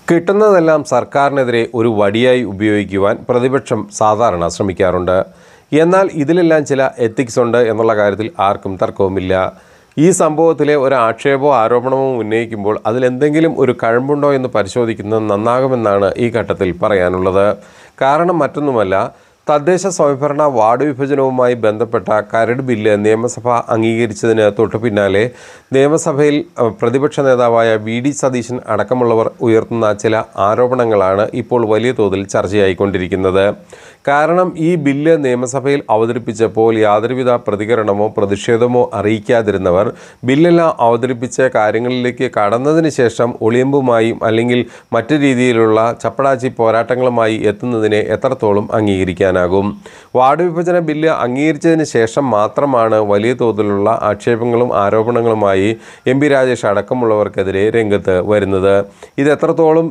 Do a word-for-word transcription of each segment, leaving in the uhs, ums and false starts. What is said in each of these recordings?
കിട്ടുന്നതെല്ലാം സർക്കാരിനെതിരെ ഒരു വടിയായി ഉപയോഗിക്കുവാൻ പ്രതിപക്ഷം സാധാരണ ശ്രമിക്കാറുണ്ട്. എന്നാൽ ഇതിലെല്ലാം ചില എത്തിക്സ് ഉണ്ട് എന്നുള്ള കാര്യത്തിൽ ആർക്കും തർക്കവുമില്ല. ഈ സംഭവത്തിലെ ഒരു ആക്ഷേപമോ ആരോപണമോ ഉന്നയിക്കുമ്പോൾ അതിലെന്തെങ്കിലും ഒരു കഴമ്പുണ്ടോ എന്ന് പരിശോധിക്കുന്നത് നന്നാകുമെന്നാണ് ഈ ഘട്ടത്തിൽ പറയാനുള്ളത്. കാരണം മറ്റൊന്നുമല്ല, തദ്ദേശ സ്വയംഭരണ വാർഡ് വിഭജനവുമായി ബന്ധപ്പെട്ട കരട് ബില്ല് നിയമസഭ അംഗീകരിച്ചതിന് തൊട്ടു പിന്നാലെ നിയമസഭയിൽ പ്രതിപക്ഷ നേതാവായ വി ഡി സതീശൻ അടക്കമുള്ളവർ ഉയർത്തുന്ന ചില ആരോപണങ്ങളാണ് ഇപ്പോൾ വലിയ തോതിൽ ചർച്ചയായിക്കൊണ്ടിരിക്കുന്നത്. കാരണം ഈ ബില്ല് നിയമസഭയിൽ അവതരിപ്പിച്ചപ്പോൾ യാതൊരുവിധ പ്രതികരണമോ പ്രതിഷേധമോ അറിയിക്കാതിരുന്നവർ ബില്ലെല്ലാം അവതരിപ്പിച്ച കാര്യങ്ങളിലേക്ക് കടന്നതിന് ശേഷം ഒളിയമ്പുമായും അല്ലെങ്കിൽ മറ്റു രീതിയിലുള്ള ചപ്പടാച്ചി പോരാട്ടങ്ങളുമായി എത്തുന്നതിനെ എത്രത്തോളം അംഗീകരിക്കാനാകും? വാർഡ് വിഭജന ബില്ല് അംഗീകരിച്ചതിന് ശേഷം മാത്രമാണ് വലിയ തോതിലുള്ള ആക്ഷേപങ്ങളും ആരോപണങ്ങളുമായി എം പി രാജേഷ് അടക്കമുള്ളവർക്കെതിരെ രംഗത്ത് വരുന്നത്. ഇത് എത്രത്തോളം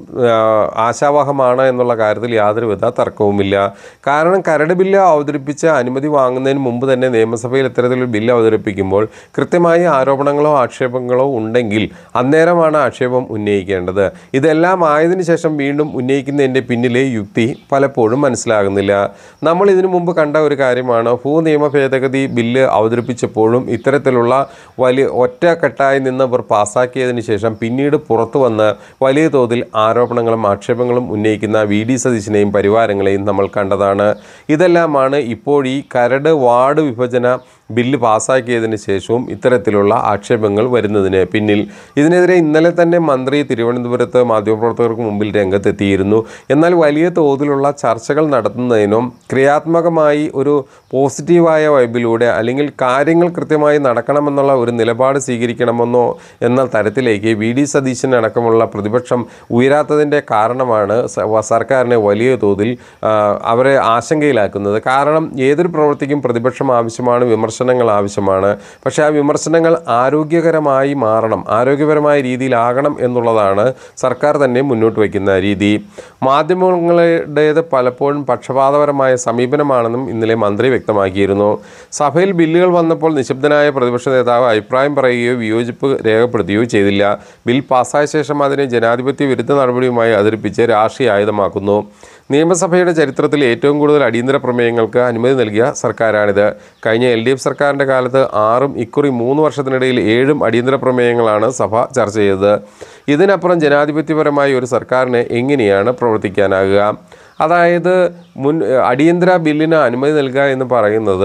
ആശാവഹമാണ് എന്നുള്ള കാര്യത്തിൽ യാതൊരുവിധ തർക്കവുമില്ല. കാരണം കരട് ബില്ല് അവതരിപ്പിച്ച് അനുമതി വാങ്ങുന്നതിന് മുമ്പ് തന്നെ നിയമസഭയിൽ ഇത്തരത്തിലൊരു ബില്ല് അവതരിപ്പിക്കുമ്പോൾ കൃത്യമായി ആരോപണങ്ങളോ ആക്ഷേപങ്ങളോ ഉണ്ടെങ്കിൽ അന്നേരമാണ് ആക്ഷേപം ഉന്നയിക്കേണ്ടത്. ഇതെല്ലാം ആയതിനു ശേഷം വീണ്ടും ഉന്നയിക്കുന്നതിൻ്റെ പിന്നിലെ യുക്തി പലപ്പോഴും മനസ്സിലാകുന്നില്ല. നമ്മൾ ഇതിനു മുമ്പ് കണ്ട ഒരു കാര്യമാണ്, ഭൂനിയമ ഭേദഗതി ബില്ല് അവതരിപ്പിച്ചപ്പോഴും ഇത്തരത്തിലുള്ള വലിയ ഒറ്റക്കെട്ടായി നിന്നവർ പാസ്സാക്കിയതിന് ശേഷം പിന്നീട് പുറത്തു വന്ന് വലിയ തോതിൽ ആരോപണങ്ങളും ആക്ഷേപങ്ങളും ഉന്നയിക്കുന്ന വി ഡി സതീശനെയും പരിവാരങ്ങളെയും നമ്മൾ കണ്ടതാണ്. ഇതെല്ലാമാണ് ഇപ്പോൾ ഈ കരട് വാർഡ് വിഭജന ബില്ല് പാസ്സാക്കിയതിന് ശേഷവും ഇത്തരത്തിലുള്ള ആക്ഷേപങ്ങൾ വരുന്നതിന് പിന്നിൽ. ഇതിനെതിരെ ഇന്നലെ തന്നെ മന്ത്രി തിരുവനന്തപുരത്ത് മാധ്യമപ്രവർത്തകർക്ക് മുമ്പിൽ രംഗത്തെത്തിയിരുന്നു. എന്നാൽ വലിയ തോതിലുള്ള ചർച്ചകൾ നടത്തുന്നതിനും ക്രിയാത്മകമായി ഒരു പോസിറ്റീവായ വൈബിലൂടെ അല്ലെങ്കിൽ കാര്യങ്ങൾ കൃത്യമായി നടക്കണമെന്നുള്ള ഒരു നിലപാട് സ്വീകരിക്കണമെന്നോ എന്ന തരത്തിലേക്ക് വി ഡി സതീശൻ അടക്കമുള്ള പ്രതിപക്ഷം ഉയരാത്തതിൻ്റെ കാരണമാണ് സർക്കാരിനെ വലിയ തോതിൽ അവരെ ആശങ്കയിലാക്കുന്നത്. കാരണം ഏതൊരു പ്രവൃത്തിക്കും പ്രതിപക്ഷം ആവശ്യമാണ്, വിമർശനങ്ങൾ ആവശ്യമാണ്. പക്ഷേ ആ വിമർശനങ്ങൾ ആരോഗ്യകരമായി മാറണം, ആരോഗ്യപരമായ രീതിയിലാകണം എന്നുള്ളതാണ് സർക്കാർ തന്നെ മുന്നോട്ട് വയ്ക്കുന്ന രീതി. മാധ്യമങ്ങളുടേത് പലപ്പോഴും പക്ഷപാതപരമായ സമീപനമാണെന്നും ഇന്നലെ മന്ത്രി വ്യക്തമാക്കിയിരുന്നു. സഭയിൽ ബില്ലുകൾ വന്നപ്പോൾ നിശബ്ദനായ പ്രതിപക്ഷ നേതാവ് അഭിപ്രായം പറയുകയോ വിയോജിപ്പ് രേഖപ്പെടുത്തുകയോ ചെയ്തില്ല. ബിൽ പാസ്സായ ശേഷം അതിനെ ജനാധിപത്യ വിരുദ്ധ നടപടിയുമായി അവതരിപ്പിച്ച് രാഷ്ട്രീയ ആയുധമാക്കുന്നു. നിയമസഭയുടെ ചരിത്രത്തിൽ ഏറ്റവും കൂടുതൽ അടിയന്തര പ്രമേയങ്ങൾക്ക് അനുമതി നൽകിയ സർക്കാരാണിത്. കഴിഞ്ഞ എൽ ഡി എഫ് സർക്കാരിൻ്റെ കാലത്ത് ആറും ഇക്കുറി മൂന്ന് വർഷത്തിനിടയിൽ ഏഴും അടിയന്തര പ്രമേയങ്ങളാണ് സഭ ചർച്ച ചെയ്തത്. ഇതിനപ്പുറം ജനാധിപത്യപരമായി ഒരു സർക്കാരിന് എങ്ങനെയാണ് പ്രവർത്തിക്കാനാകുക? അതായത് മുൻ അടിയന്തര ബില്ലിന് അനുമതി നൽകുക എന്ന് പറയുന്നത്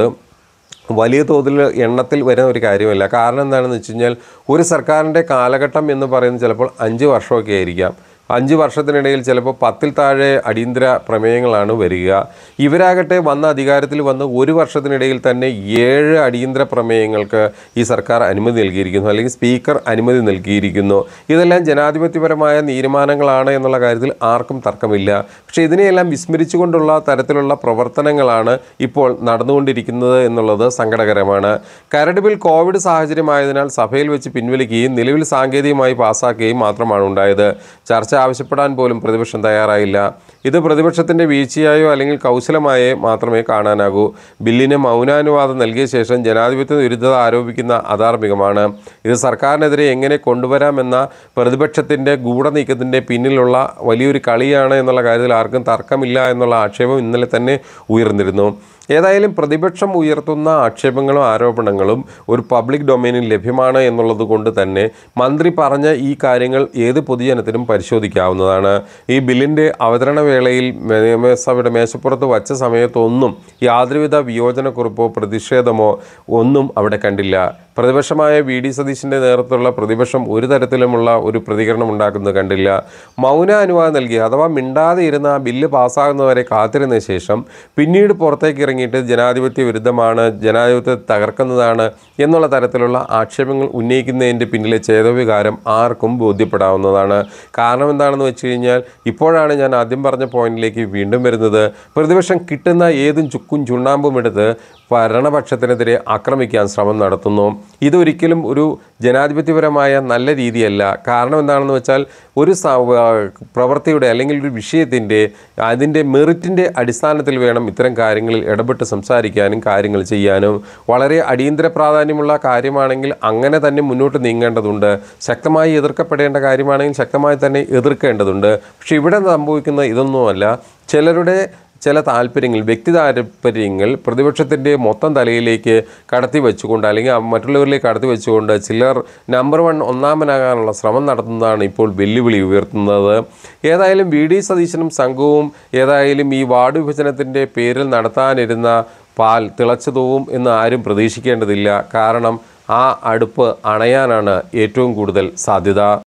വലിയ തോതിൽ എണ്ണത്തിൽ വരുന്ന ഒരു കാര്യമല്ല. കാരണം എന്താണെന്ന് വെച്ച് കഴിഞ്ഞാൽ ഒരു സർക്കാരിൻ്റെ കാലഘട്ടം എന്ന് പറയുന്നത് ചിലപ്പോൾ അഞ്ച് വർഷമൊക്കെ ആയിരിക്കാം. അഞ്ച് വർഷത്തിനിടയിൽ ചിലപ്പോൾ പത്തിൽ താഴെ അടിയന്തര പ്രമേയങ്ങളാണ് വരിക. ഇവരാകട്ടെ വന്ന അധികാരത്തിൽ വന്ന് ഒരു വർഷത്തിനിടയിൽ തന്നെ ഏഴ് അടിയന്തര പ്രമേയങ്ങൾക്ക് ഈ സർക്കാർ അനുമതി നൽകിയിരിക്കുന്നു, അല്ലെങ്കിൽ സ്പീക്കർ അനുമതി നൽകിയിരിക്കുന്നു. ഇതെല്ലാം ജനാധിപത്യപരമായ തീരുമാനങ്ങളാണ് എന്നുള്ള കാര്യത്തിൽ ആർക്കും തർക്കമില്ല. പക്ഷേ ഇതിനെയെല്ലാം വിസ്മരിച്ചുകൊണ്ടുള്ള തരത്തിലുള്ള പ്രവർത്തനങ്ങളാണ് ഇപ്പോൾ നടന്നുകൊണ്ടിരിക്കുന്നത് എന്നുള്ളത് സങ്കടകരമാണ്. കരട് ബിൽ കോവിഡ് സാഹചര്യമായതിനാൽ സഭയിൽ വെച്ച് പിൻവലിക്കുകയും നിലവിൽ സാങ്കേതികമായി പാസ്സാക്കുകയും മാത്രമാണ് ഉണ്ടായത്. ചർച്ച ആവശ്യപ്പെടാൻ പോലും പ്രതിപക്ഷം തയ്യാറായില്ല. ഇത് പ്രതിപക്ഷത്തിൻ്റെ വീഴ്ചയായോ അല്ലെങ്കിൽ കൗശലമായോ മാത്രമേ കാണാനാകൂ. ബില്ലിന് മൗനാനുവാദം നൽകിയ ശേഷം ജനാധിപത്യ വിരുദ്ധത ആരോപിക്കുന്ന അധാർമികമാണ്. ഇത് സർക്കാരിനെതിരെ എങ്ങനെ കൊണ്ടുവരാമെന്ന പ്രതിപക്ഷത്തിൻ്റെ ഗൂഢനീക്കത്തിൻ്റെ പിന്നിലുള്ള വലിയൊരു കളിയാണ് എന്നുള്ള കാര്യത്തിൽ ആർക്കും തർക്കമില്ല എന്നുള്ള ആക്ഷേപം ഇന്നലെ തന്നെ ഉയർന്നിരുന്നു. ഏതായാലും പ്രതിപക്ഷം ഉയർത്തുന്ന ആക്ഷേപങ്ങളും ആരോപണങ്ങളും ഒരു പബ്ലിക് ഡൊമൈനിൽ ലഭ്യമാണ് എന്നുള്ളത് കൊണ്ട് തന്നെ മന്ത്രി പറഞ്ഞ ഈ കാര്യങ്ങൾ ഏത് പൊതുജനത്തിനും പരിശോധിക്കാവുന്നതാണ്. ഈ ബില്ലിൻ്റെ അവതരണ വേളയിൽ നിയമസഭയുടെ മേശപ്പുറത്ത് വച്ച സമയത്തൊന്നും യാതൊരുവിധ വിയോജനക്കുറിപ്പോ പ്രതിഷേധമോ ഒന്നും അവിടെ കണ്ടില്ല. പ്രതിപക്ഷമായ വി ഡി സതീശൻ്റെ നേതൃത്വത്തിലുള്ള പ്രതിപക്ഷം ഒരു തരത്തിലുമുള്ള ഒരു പ്രതികരണം ഉണ്ടാക്കുന്നത് കണ്ടില്ല. മൗന അനുവാദം നൽകി അഥവാ മിണ്ടാതെ ഇരുന്ന ആ ബില്ല് പാസ്സാകുന്നവരെ കാത്തിരുന്ന ശേഷം പിന്നീട് പുറത്തേക്ക് ഇറങ്ങിയിട്ട് ജനാധിപത്യ വിരുദ്ധമാണ്, ജനാധിപത്യത്തെ തകർക്കുന്നതാണ് എന്നുള്ള തരത്തിലുള്ള ആക്ഷേപങ്ങൾ ഉന്നയിക്കുന്നതിൻ്റെ പിന്നിലെ ചേതോവികാരം ആർക്കും ബോധ്യപ്പെടാവുന്നതാണ്. കാരണം എന്താണെന്ന് വെച്ച് കഴിഞ്ഞാൽ ഇപ്പോഴാണ് ഞാൻ ആദ്യം പറഞ്ഞ പോയിന്റിലേക്ക് വീണ്ടും വരുന്നത്. പ്രതിപക്ഷം കിട്ടുന്ന ഏതും ചുക്കും ചുണ്ണാമ്പും എടുത്ത് ഭരണപക്ഷത്തിനെതിരെ ആക്രമിക്കാൻ ശ്രമം നടത്തുന്നു. ഇതൊരിക്കലും ഒരു ജനാധിപത്യപരമായ നല്ല രീതിയല്ല. കാരണം എന്താണെന്ന് വെച്ചാൽ ഒരു പ്രവൃത്തിയുടെ അല്ലെങ്കിൽ ഒരു വിഷയത്തിൻ്റെ അതിൻ്റെ മെറിറ്റിൻ്റെ അടിസ്ഥാനത്തിൽ വേണം ഇത്തരം കാര്യങ്ങളിൽ ഇടപെട്ട് സംസാരിക്കാനും കാര്യങ്ങൾ ചെയ്യാനും. വളരെ അടിയന്തര പ്രാധാന്യമുള്ള കാര്യമാണെങ്കിൽ അങ്ങനെ തന്നെ മുന്നോട്ട് നീങ്ങേണ്ടതുണ്ട്. ശക്തമായി എതിർക്കപ്പെടേണ്ട കാര്യമാണെങ്കിൽ ശക്തമായി തന്നെ എതിർക്കേണ്ടതുണ്ട്. പക്ഷെ ഇവിടെ സംഭവിക്കുന്ന ഇതൊന്നുമല്ല. ചിലരുടെ ചില താല്പര്യങ്ങൾ, വ്യക്തി താല്പര്യങ്ങൾ പ്രതിപക്ഷത്തിൻ്റെ മൊത്തം തലയിലേക്ക് കടത്തി വെച്ചുകൊണ്ട് അല്ലെങ്കിൽ മറ്റുള്ളവരിലേക്ക് കടത്തി വെച്ചുകൊണ്ട് ചിലർ നമ്പർ വൺ ഒന്നാമനാകാനുള്ള ശ്രമം നടത്തുന്നതാണ് ഇപ്പോൾ വെല്ലുവിളി ഉയർത്തുന്നത്. ഏതായാലും വി ഡി സതീശനും സംഘവും ഏതായാലും ഈ വാർഡ് വിഭജനത്തിൻ്റെ പേരിൽ നടത്താനിരുന്ന പാൽ തിളച്ചതൂവും എന്ന് ആരും പ്രതീക്ഷിക്കേണ്ടതില്ല. കാരണം ആ അടുപ്പ് അണയാനാണ് ഏറ്റവും കൂടുതൽ സാധ്യത.